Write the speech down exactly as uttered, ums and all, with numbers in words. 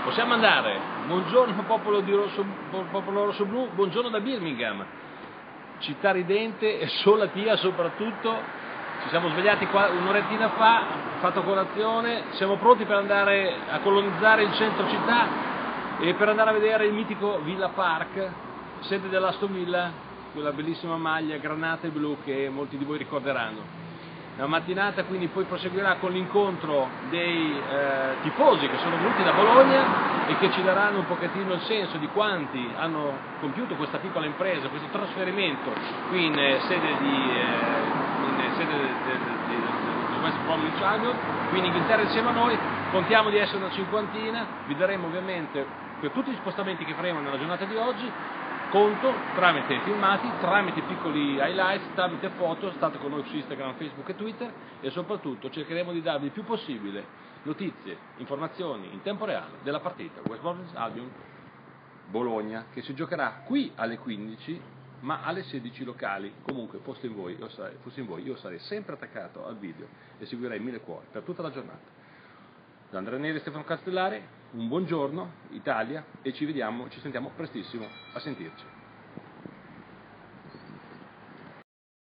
Possiamo andare. Buongiorno popolo, di rosso, popolo rosso-blu, buongiorno da Birmingham, città ridente e solatia soprattutto. Ci siamo svegliati qua un'orettina fa, fatto colazione, siamo pronti per andare a colonizzare il centro città e per andare a vedere il mitico Villa Park, sede dell'Aston Villa, quella bellissima maglia granata e blu che molti di voi ricorderanno. La mattinata quindi poi proseguirà con l'incontro dei eh, tifosi che sono venuti da Bologna e che ci daranno un pochettino il senso di quanti hanno compiuto questa piccola impresa, questo trasferimento qui in eh, sede di, eh, in sede del de, de, de, de West Bromwich Albion, qui in Inghilterra insieme a noi. Contiamo di essere una cinquantina, vi daremo ovviamente per tutti gli spostamenti che faremo nella giornata di oggi conto tramite filmati, tramite piccoli highlights, tramite foto. State con noi su Instagram, Facebook e Twitter e soprattutto cercheremo di darvi il più possibile notizie, informazioni in tempo reale della partita West Bromwich Albion Bologna, che si giocherà qui alle quindici ma alle sedici locali. Comunque fossi in voi io sarei, fossi in voi, io sarei sempre attaccato al video e seguirei mille cuori per tutta la giornata. Da Andrea Neri e Stefano Castellari, un buongiorno Italia e ci vediamo, ci sentiamo prestissimo, a sentirci.